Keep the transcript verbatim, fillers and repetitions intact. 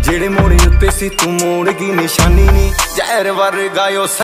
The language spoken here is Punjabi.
जेड़े मोड़े उत्ते सी तू मोड़ की निशानी नी जहर वर्गायो।